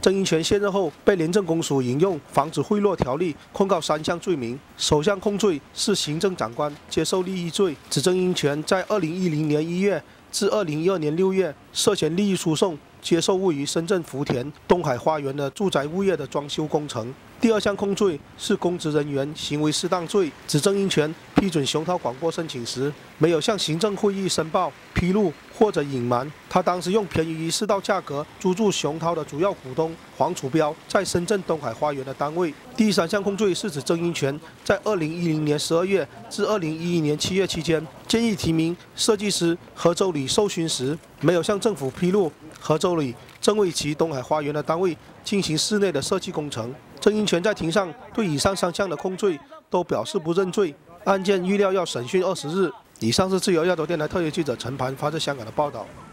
曾荫权卸任后，被廉政公署引用《防止贿赂条例》控告3项罪名。首项控罪是行政长官接受利益罪，指曾荫权在2010年1月至2012年6月涉嫌利益输送，接受位于深圳福田东海花园的住宅物业的装修工程。第2项控罪是公职人员行为失当罪，指曾荫权批准雄涛广播申请时，没有向行政会议申报、披露或者隐瞒，他当时用便宜于市道价格租住雄涛的主要股东黄楚标在深圳东海花园的单位。第3项控罪是指曾荫权在2010年12月至2011年7月期间，建议提名设计师何周礼受勋时，没有向政府披露何周礼正为其东海花园的单位进行室内的设计工程。曾荫权在庭上对以上3项的控罪都表示不认罪，案件预料要审讯20日。以上是自由亚洲电台特约记者陈盘发自香港的报道。